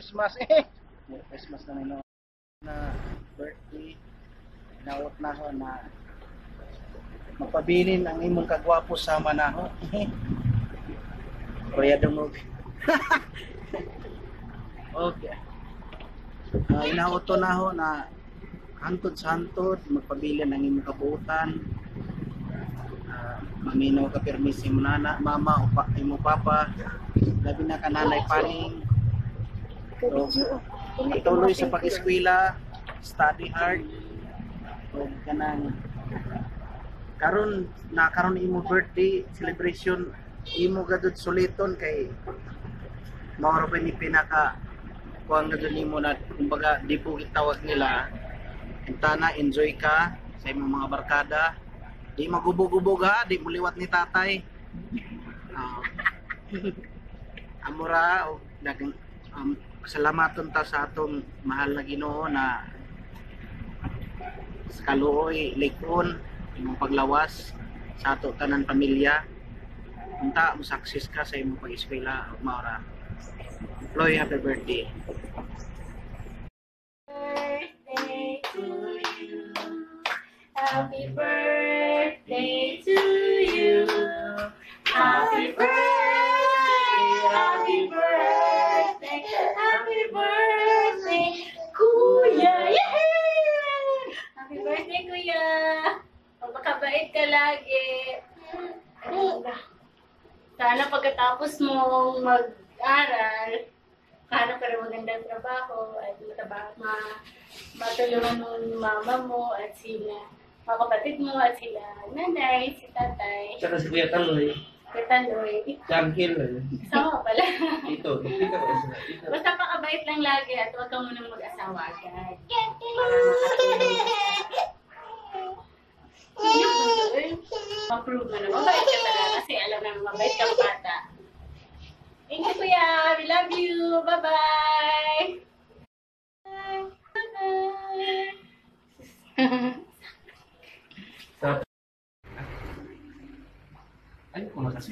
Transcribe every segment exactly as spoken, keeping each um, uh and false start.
Christmas. Eh, Christmas na nino na birthday. Naot na ho na magpabilin ang imong kagwapo sa manaho. Kuya Dungog. Okay. Uh, inauto na ho na hantod sa hantod, magpabilin ang imong kabuutan. Uh, maminaw ka permis imong nana, mama, o pa, imong papa, labi na kananay paring. So, ituloy sa pag-eskwela, study hard. O kanang karon na karon imo birthday celebration imo gadud suliton kay mao ra ba ni pinaka kuang gadud nimo na kumbaga di po gitawag nila intana enjoy ka sa imong mga barkada, di magubog-ubog ha, di muliwat ni tatay. uh, amura o dagang um, salamaton ta sa atong mahal na Ginoo na sa kaluoy likon imong paglawas sa ato tanan pamilya unta mo success ka sa imong pag-eskwela maura. Chloe, happy birthday. Birthday to you. Happy birthday to you. Happy birthday, happy birthday, happy birthday, Kuya. Yay! Happy birthday, Kuya. Magpakabait ka lagi. Sana pagkatapos mong mag-aral, hanap ka rin magandang trabaho at mataba, ma, matulungan mo yung mama mo at sila, mga kapatid mo at sila, nanay, si tatay. Tsaka si Kuya Taloy. Kuya Taloy. Junkie. Kasama pala. Dito, dito ka dito. Basta pakabait lang lagi at huwag ka munang mag-asawa agad. Para makatulong ka. Yung gusto eh. Ma-prove mo na. Mabait ka talaga kasi alam naman mabait kang bata. Thank you, Kuya. We love you. Bye-bye. Bye-bye. Ayaw ko na kasi.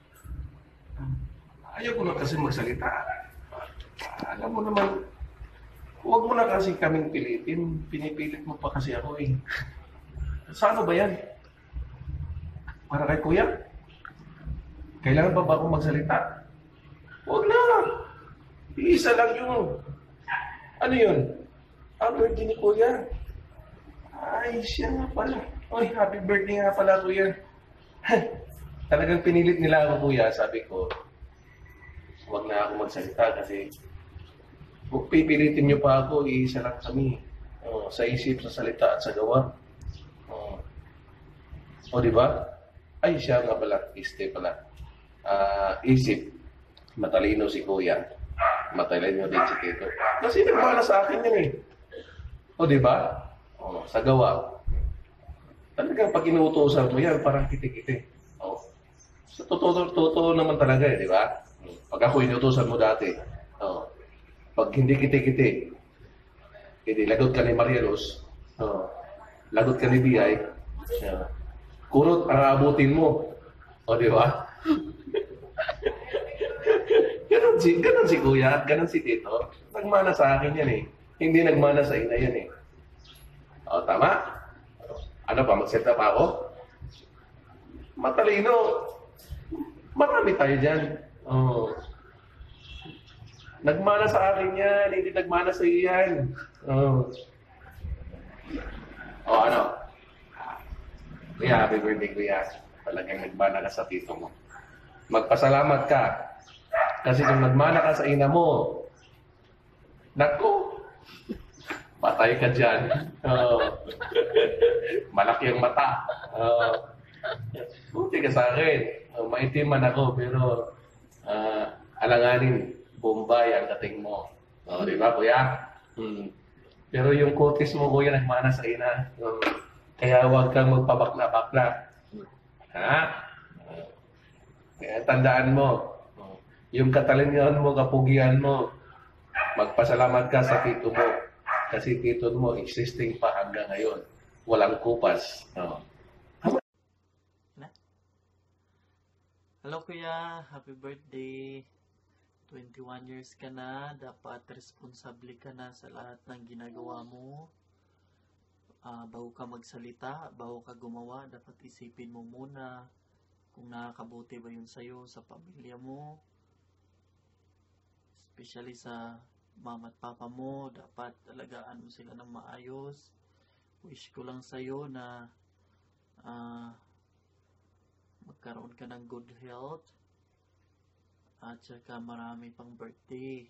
Ayaw ko na kasi magsalita. Alam mo naman, huwag mo na kasi kaming pilitin. Pinipilit mo pa kasi ako eh. Sa ano ba yan? Para kay Kuya? Kailangan ba ba akong magsalita? Huwag na! Iisa lang yung... Ano yun? Ang birthday ni Kuya. Ay, siya nga pala. Oy, happy birthday nga pala, Kuya. Talagang pinilit nila ako, Kuya. Sabi ko, huwag na ako magsalita kasi kung pipilitin niyo pa ako, iisa lang kami. Oh, sa isip, sa salita at sa gawa. Oh. O, di ba? Ay, siya nga pala. Iste pala. Uh, isip. Matalino si Kuya. Matalino din si Tito. Kasi nagmana sa akin yan eh. O, di ba? O, sa gawa. Talagang pag inuutosan mo yan, parang kiti-kiti. O. Sa totoo, totoo naman talaga eh, di ba? Pag ako inuutosan mo dati, o. Pag hindi kiti-kiti, hindi, lagot ka ni Maria Luz, o. Lagot ka ni Biyay, o. Kurot ang aabutin mo. O, di ba? Ganon si, ganon si Kuya, ganon si Tito. Nagmana sa akin yan eh. Hindi nagmana sa ina yan eh. O, tama? Ano pa, mag-set up ako? Matalino. Marami tayo dyan. O. Nagmana sa akin yan, hindi nagmana sa iyan. O. O, ano? Kuya, happy birthday, Kuya. Talagang nagmana ka sa tito mo. Magpasalamat ka. Kasi kung nagmana ka sa ina mo, naku, patay ka dyan. Oh. Malaki ang mata. Oh. Buti ka sa akin. Oh, maitim man ako, pero uh, alanganin, Bombay ang dating mo. Oh, di ba, Kuya? Hmm. Pero yung kutis mo, Kuya, nagmana sa ina. Oh. Kaya huwag kang magpabakla-bakla. Ha? Kaya tandaan mo, yung katalinahan mo, kapugian mo, magpasalamat ka sa tito mo. Kasi tito mo, existing pa hanggang ngayon. Walang kupas. Oh. Hello, Kuya. Happy birthday. twenty-one years ka na, dapat responsable ka na sa lahat ng ginagawa mo. Uh, bago ka magsalita, bago ka gumawa, dapat isipin mo muna kung nakakabuti ba yun sa'yo, sa pamilya mo. Especially sa mama at papa mo, dapat alagaan mo sila ng maayos. Wish ko lang sa'yo na uh, magkaroon ka ng good health. At saka marami pang birthday.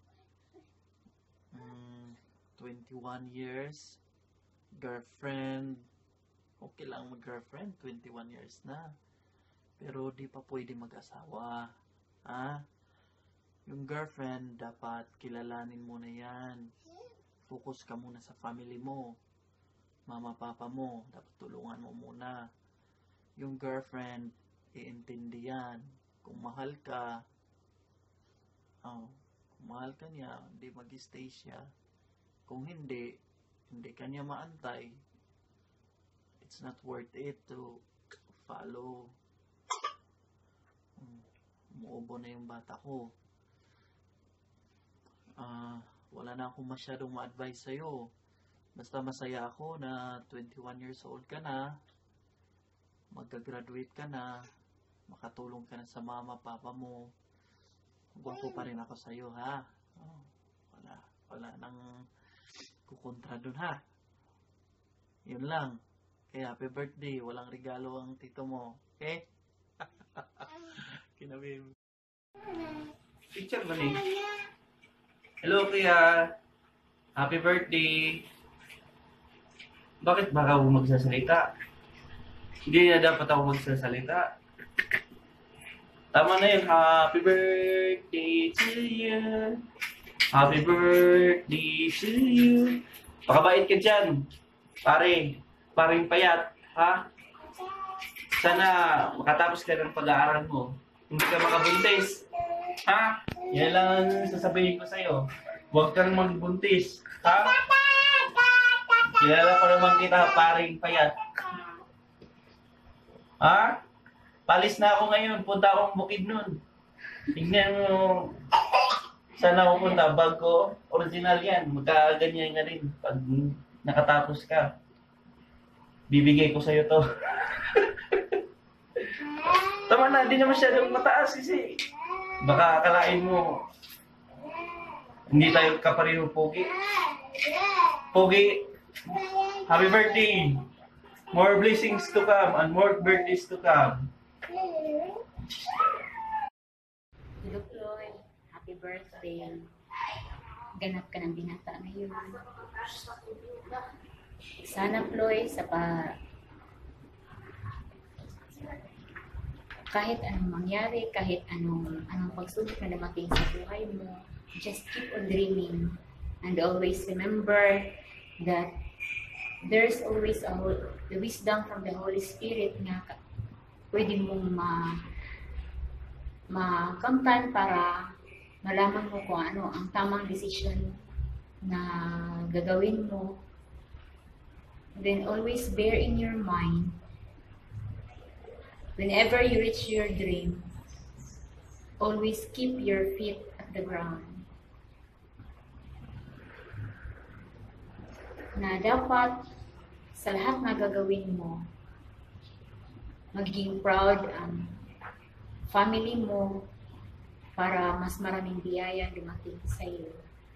Mm, twenty-one years. Girlfriend. Okay lang mag-girlfriend. twenty-one years na. Pero di pa pwede mag-asawa. Ha? Yung girlfriend, dapat kilalanin mo na yan. Focus ka muna sa family mo. Mama, papa mo. Dapat tulungan mo muna. Yung girlfriend, iintindi yan. Kung mahal ka, oh, kung mahal ka niya, hindi mag-stay siya. Kung hindi, hindi ka niya maantay, it's not worth it to follow. Um, umuubo na yung bata ko. Uh, wala na akong masyadong ma-advise sa'yo. Basta masaya ako na twenty-one years old ka na, magka-graduate ka na, makatulong ka na sa mama, papa mo. Gwapo pa rin ako sa'yo, ha? Oh, wala, wala nang kukontra dun, ha? Yun lang. Kaya happy birthday, walang regalo ang tito mo. Okay? Kinabim. Picture ba ni? Hello, Kuya. Happy birthday. Bakit baka ako magsasalita? Hindi na dapat ako magsasalita. Tama na yun. Happy birthday to you. Happy birthday to you. Pakabait ka dyan. Pare. Paring payat. Ha? Sana makatapos ka ng pag-aaral mo. Hindi ka makabuntis. Ha? Yan lang ang sasabihin ko sa'yo. Huwag kang magbuntis. Ha? Kilala ko naman kita, paring payat. Ha? Palis na ako ngayon. Punta akong bukid nun. Tingnan mo. Saan ako punta? Bag ko. Original yan. Magkaganyan nga rin. Pag nakatapos ka. Bibigay ko sa'yo to. Tama na. Di na masyadong mataas kasi. Baka akalain mo. Hindi tayo kapareho, Pogi. Pogi. Happy birthday. More blessings to come and more birthdays to come. Hello, Floyd. Happy birthday. Ganap ka ng binata ngayon. Sana, Floyd, sa pa... kahit anong mangyari, kahit anong, anong pagsubok na dumating sa buhay mo, just keep on dreaming. And always remember that there's always a the wisdom from the Holy Spirit na pwede mong ma makamtan para malaman mo kung ano ang tamang decision na gagawin mo. Then always bear in your mind, whenever you reach your dream, always keep your feet at the ground. Na dapat sa lahat na gagawin mo, maging proud ang family mo para mas maraming biyaya dumating sa iyo.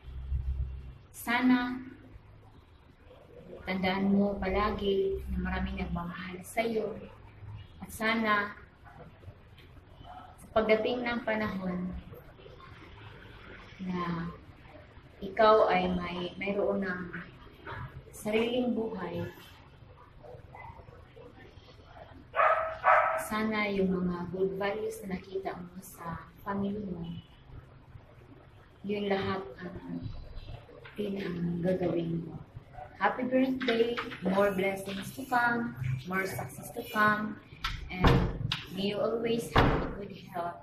Sana tandaan mo palagi na maraming nagmamahal sa iyo. At sana sa pagdating ng panahon na ikaw ay may mayroon ng sariling buhay, sana yung mga good values na nakita mo sa family mo, yun lahat ang din ang gagawin mo. Happy birthday! More blessings to come, more success to come, and may you always have a good health.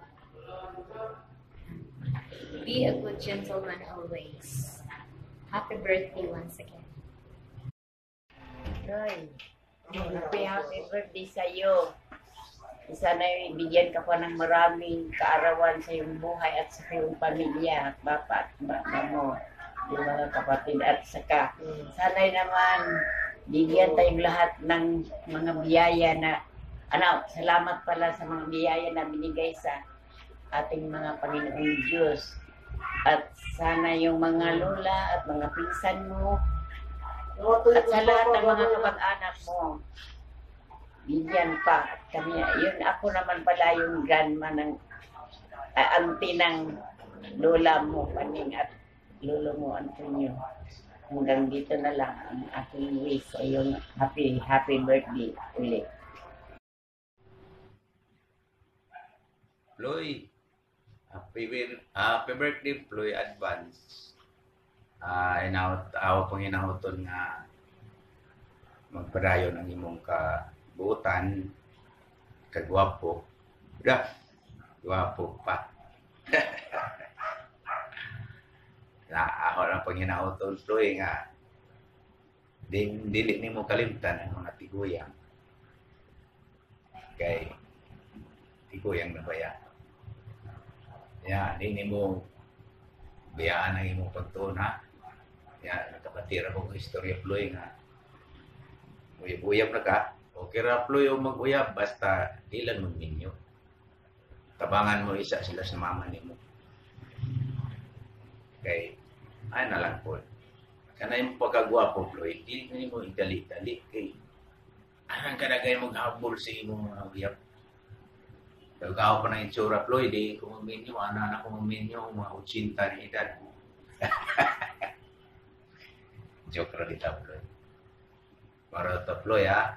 Be a good gentleman always. Happy birthday once again. Roy, happy happy birthday sa'yo. Sana'y bigyan ka pa ng maraming kaarawan sa iyong buhay at sa iyong pamilya at bapa at mama mo, yung mga kapatid at saka sana'y naman bigyan tayong lahat ng mga biyaya na ano, salamat pala sa mga biyaya na binigay sa ating mga Panginoong Diyos. At sana yung mga lola at mga pinsan mo at sa lahat ng mga kapag-anak mo, bigyan pa. At kami, yun ako naman pala yung grandma ng uh, auntie ng lola mo, Paning, at lolo mo, Antonio. Hanggang dito na lang ang aking wish sa iyong happy, happy birthday ulit. Ploy, happy, bir- happy birthday, Ploy, advance. Ah, uh, inaot, ako pang inauton nga magpadayon ang imong kabuutan, kagwapo. Dah, gwapo pa. Na ako lang pang inauton, Ploy, nga din dili nimo kalimtan ang mga tiguyang. Kay tiguyang na baya. Ya, hindi mo biyaan ang imong pagtuna. Ya, nakapatira ko ng istorya, Ploy, nga uyab-uyab na ka. Okay ra, Ploy, o mag-uyab, basta ilan magminyo. Tabangan mo isa sila sa mama ni mo. Kay, ay na lang po. Kana yung pagkagwapo, Ploy, hindi na mo idali-dali. Kay, anong kanagay maghabol sa imong mga uyab. Kagawa pa ng itsura, Ploy, di kung maminyo, anak ko maminyo, mga utsinta ni edad. Joke ra dito, Ploy. Para ito, Ploy, ha?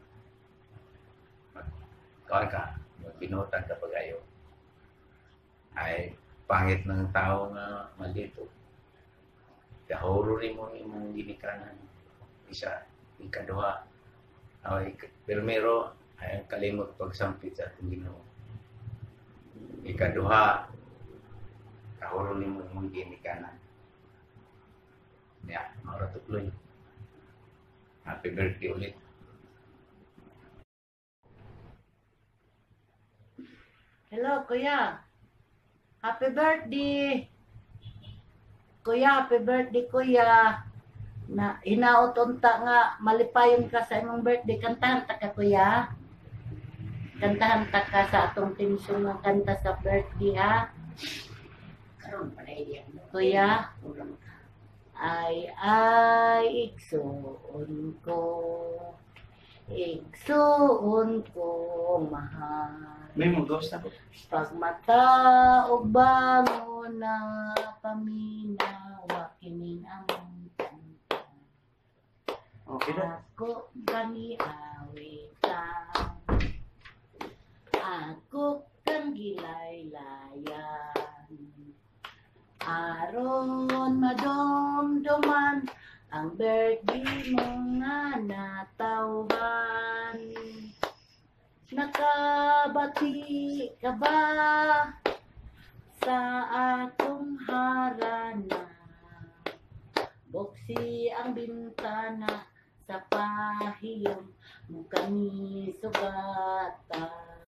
Kawan ka, magbinutan ka pag ayaw. Ay, pangit ng tao nga malito. Kahuro rin mo yung ginikanan. Isa, ikaduha. Ay, primero, ay kalimot pagsampit sa atong Ginoo. Ikaduha, kahuro ni mo yung ginikanan. Ya, maura to, Ploy. Happy birthday ulit. Hello, Kuya. Happy birthday. Kuya, happy birthday, Kuya. Na hinaot unta nga malipayon ka sa imong birthday. Kantahan ta ka, Kuya. Kantahan ta ka sa atong timsong nga kanta sa birthday, ha? Karon pa na iyan. Kuya, ay ay igsuon ko. Igsuon ko, mahal. May mo dos na po. Pag mata o bangon na paminawa kining among kanta. Okay na. Ako kani awitan. Ako kang gilaylayan. Aron madomdoman ang birthday mo nga natawhan. Nakabati ka ba sa atong harana? Boksi ang bintana sa pahiyom mo kami sugata.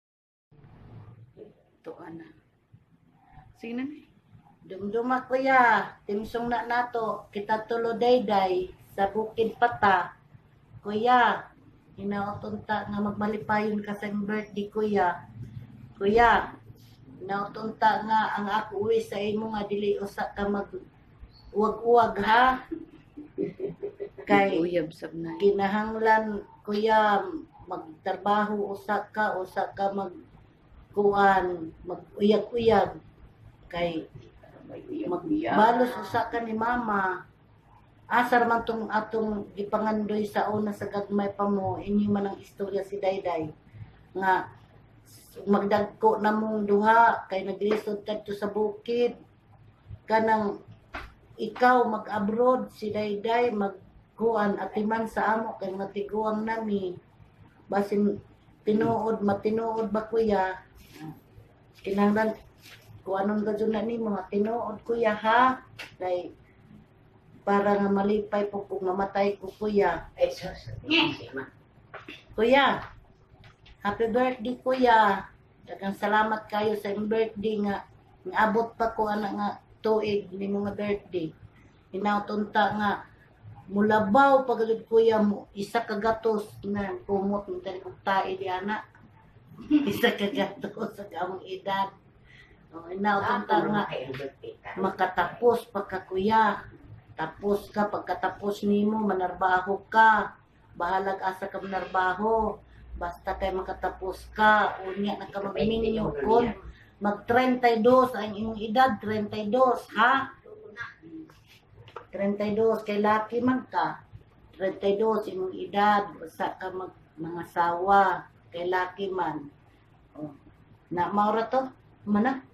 Ito ana. Sige na. Dumduma, Kuya, timsong na nato, kita tulo dayday sa Bukid Pata. Kuya, hinautunta nga magmalipayon ka sa iyong birthday, Kuya. Kuya, hinautunta nga ang ako uwi sa imo nga dili usa ka mag uwag-uwag, ha? Kay Uyab sab na. kinahanglan, Kuya, magtrabaho usa ka, usa ka mag kuan, mag-uyag-uyag. Kay magbalos usa ka ni mama. Asar man tong atong gipangandoy sa una sa gagmay pa mo, inyo man ang istorya si Dayday nga magdagko na mong duha kay naglisod kadto sa bukid kanang ikaw mag-abroad, si Dayday magkuan atiman sa amo kay matiguang nami basin tinuod matinuod ba, Kuya? Kinahanglan kuanon ka dyan na ni mga tinuod, Kuya, ha? Kay para nga malipay po kung mamatay ko, Kuya. Ay, sus. Kuya, Happy birthday kuya. Daghang salamat kayo sa imong birthday nga Naabot pa ko ana nga tuig ni mga birthday. Inautunta nga mulabaw pagud kuya mo isa ka gatos na kumot ng tani kog tae di ana. Isa ka gatos sa among edad. Oh, inautunta nga makatapos pa ka kuya. Tapos ka pagkatapos nimo manarbaho ka. Bahalag asa ka manarbaho. Basta kay makatapos ka, unya na ka magminyo kon mag thirty-two ang imong edad, thirty-two, ha? thirty-two kay laki man ka. thirty-two imong edad, basta ka mag mga sawa kay laki man. Oh. Na maura to, mana?